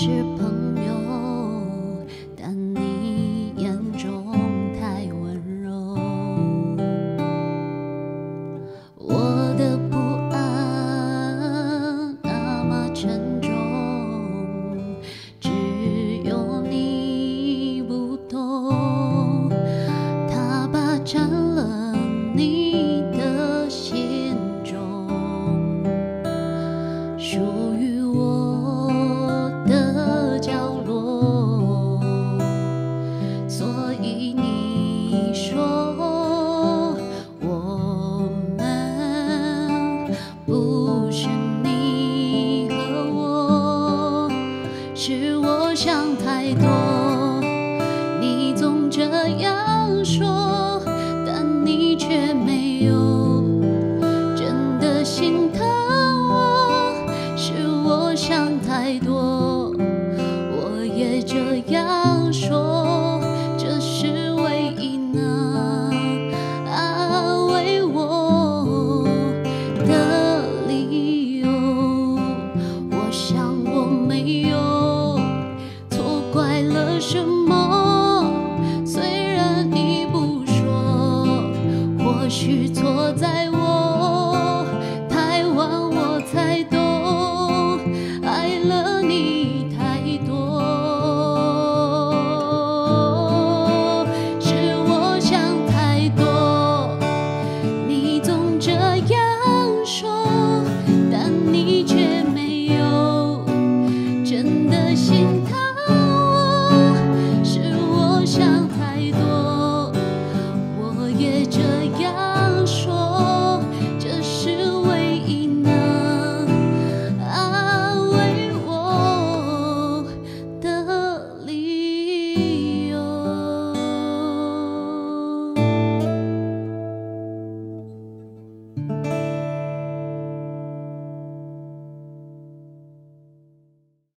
是朋友，但你眼中太温柔。我的不安那么沉重，只有你不懂，它霸占了你的心中，属于我的角落。所以你说我们不是你和我，是我想太多。你总这样说，但你却没有真的心疼我，是我想太多。